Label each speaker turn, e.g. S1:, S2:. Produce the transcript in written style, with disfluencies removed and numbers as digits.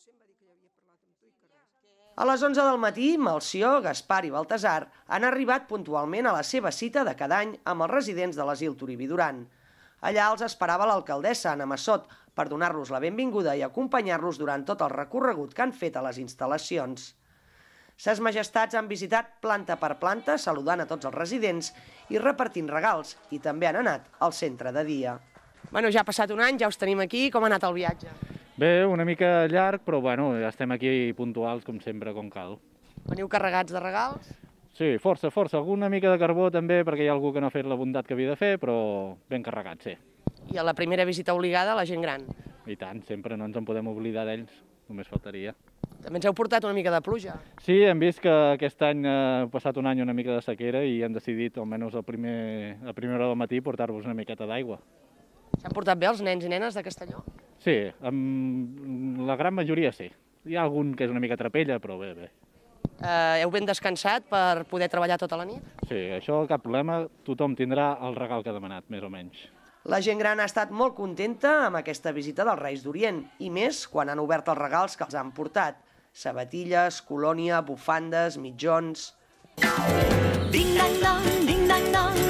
S1: A les 11 del matí, Melcior, Gaspar i Baltasar han arribat puntualment a la seva cita de cada any amb els residents de l'asil Turibi Duran. Allà els esperava l'alcaldessa, Anna Massot, per donar-los la benvinguda i acompanyar-los durant tot el recorregut que han fet a les instal·lacions. Ses Majestats han visitat planta per planta, saludant a tots els residents i repartint regals, i també han anat al centre de dia. Bueno, ja ha passat un any, ja us tenim aquí. Com ha anat el viatge?
S2: Bé, una mica llarg, però bueno, ja estem aquí puntuals, com sempre, com cal.
S1: Veniu carregats de regals?
S2: Sí, força. Alguna mica de carbó també, perquè hi ha algú que no ha fet la bondat que havia de fer, però ben carregats, sí.
S1: I a la primera visita obligada a la gent gran?
S2: I tant, sempre no ens en podem oblidar d'ells, només faltaria.
S1: També ens heu portat una mica de pluja.
S2: Sí, hem vist que aquest any ha passat un any una mica de sequera i hem decidit, almenys a primera hora del matí, portar-vos una miqueta d'aigua.
S1: S'han portat bé els nens i nenes de Castelló?
S2: Sí, amb la gran majoria sí. Hi ha algun que és una mica trapella, però bé.
S1: Heu ben descansat per poder treballar tota la nit?
S2: Sí, això cap problema, tothom tindrà el regal que ha demanat, més o menys.
S1: La gent gran ha estat molt contenta amb aquesta visita dels Reis d'Orient, i més quan han obert els regals que els han portat. Sabatilles, colònia, bufandes, mitjons...
S3: Ding dang dong, ding dang dong.